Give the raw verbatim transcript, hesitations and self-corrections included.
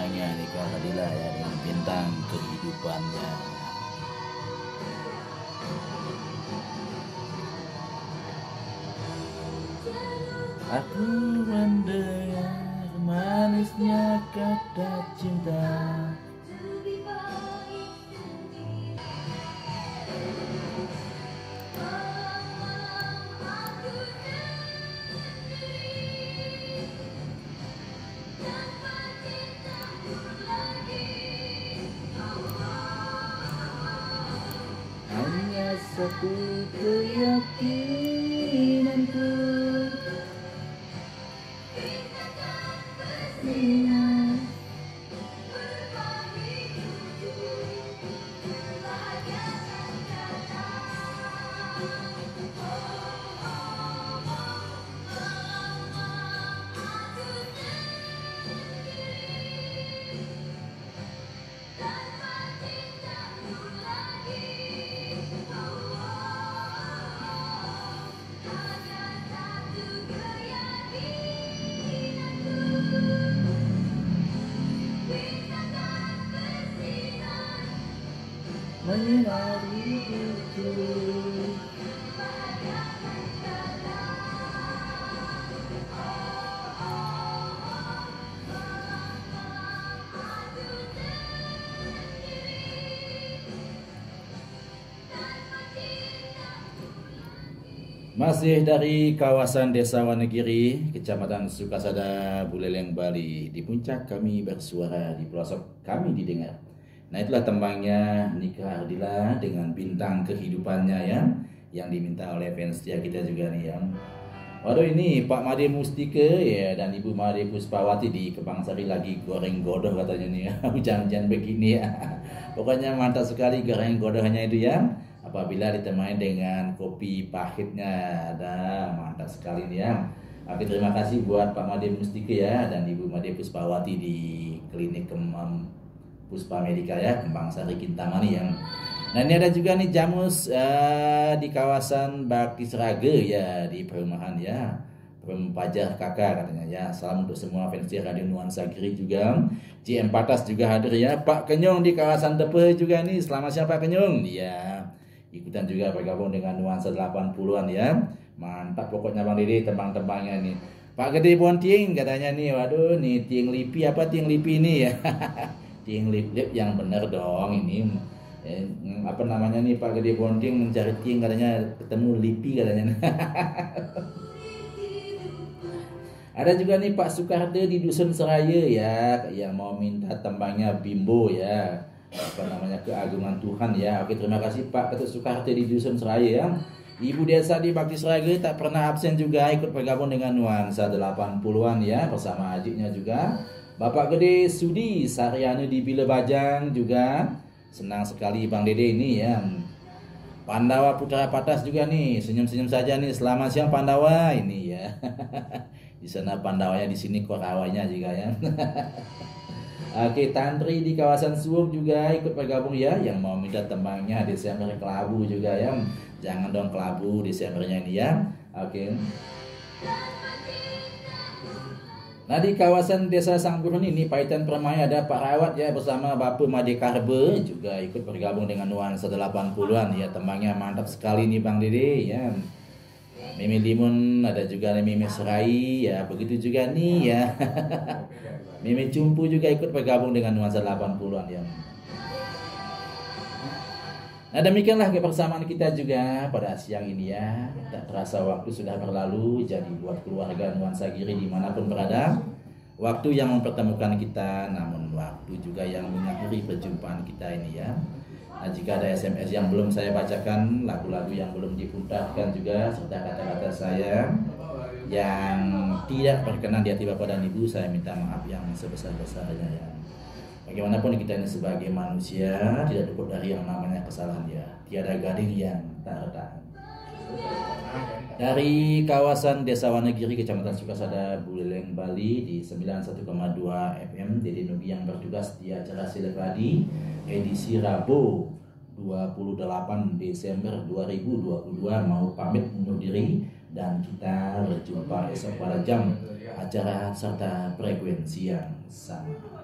tembangnya Nika Ardila ya dengan bintang kehidupannya. Aku mendengar manisnya kata cinta. Hanya satu keyakinanku, menyinari itu. Masih dari kawasan Desa Wonogiri, Kecamatan Sukasada, Buleleng, Bali. Di puncak kami bersuara, di pelosok kami didengar. Nah, itulah tembangnya Nika Ardila dengan bintang kehidupannya ya, yang diminta oleh fans setia kita juga nih ya. Waduh, ini Pak Made Mustika ya dan Ibu Made Puspawati di Kebangsari lagi goreng godoh katanya nih ya. Hujan-hujan begini ya. Pokoknya mantap sekali goreng godohnya itu ya. Apabila ditemani dengan kopi pahitnya, ada mantap sekali nih ya. Oke, terima kasih buat Pak Made Mustika ya dan Ibu Made Puspawati di Klinik Kemam Puspa Medika ya, Kebangsari Kintamani yang. Nah, ini ada juga nih Jamus uh, di kawasan Bakti Sraga ya, di perumahan ya, Perum Pajar Kakak katanya ya. Salam untuk semua fans Radio Nuansa Giri juga. C M Patas juga hadir ya. Pak Kenyong di kawasan Tepe juga nih. Selamat siang Pak Kenyong. Ya, ikutan juga bergabung dengan Nuansa delapan puluhan ya. Mantap pokoknya Bang Dede tembang-tembangnya nih. Pak Gede Bonting katanya nih, waduh nih Ting Lipi apa Ting Lipi nih ya. Ting Lip Lip yang bener dong ini. Eh, apa namanya nih Pak Gede Bonting mencari Ting katanya ketemu Lipi katanya. Ada juga nih Pak Soekardo di Dusun Seraya ya, yang mau minta tembangnya Bimbo ya, apa namanya keagungan Tuhan ya. Oke, terima kasih Pak Ketut Soekardo di Dusun Seraya ya. Ibu Desa di Bakti Sraga tak pernah absen juga ikut bergabung dengan Nuansa delapan puluhan ya, bersama adiknya juga. Bapak Gede Sudi Saryana di Bila Bajang juga. Senang sekali Bang Dede ini ya. Pandawa Putra Patas juga nih, senyum-senyum saja nih. Selamat siang Pandawa ini ya. Di sana Pandawanya, di sini Korawanya juga ya. Oke, Tantri di kawasan Suwung juga ikut bergabung ya, yang mau minta tembangnya Desember Kelabu juga ya. Jangan dong kelabu Desembernya ini ya. Oke. Nah, di kawasan Desa Sangburun ini Paitan Permai ada Pak Rawat ya bersama Bapak Made Karbe juga ikut bergabung dengan Nuansa delapan puluhan ya. Tembangnya mantap sekali nih Bang Dede ya. Mimi Limun ada juga nih Mimi Serai ya, begitu juga nih ya. Mimi Cumpu juga ikut bergabung dengan Nuansa delapan puluhan ya. Nah, demikianlah kebersamaan kita juga pada siang ini ya. Tak terasa waktu sudah berlalu. Jadi buat keluarga Nuansa Giri dimanapun berada, waktu yang mempertemukan kita, namun waktu juga yang mengakhiri perjumpaan kita ini ya. Nah, jika ada S M S yang belum saya bacakan, lagu-lagu yang belum diputarkan juga, serta kata-kata saya yang tidak berkenan di hati Bapak dan Ibu, saya minta maaf yang sebesar-besarnya ya. Bagaimanapun kita ini sebagai manusia tidak luput dari yang namanya kesalahan ya. Tiada gading yang tak retak. Dari kawasan Desa Wonogiri, Kecamatan Sukasada, Buleleng, Bali di sembilan puluh satu koma dua F M, Dede Nubi yang bertugas di acara Silevadi edisi Rabu dua puluh delapan Desember dua ribu dua puluh dua mau pamit undur diri, dan kita berjumpa esok pada jam acara serta frekuensi yang sama.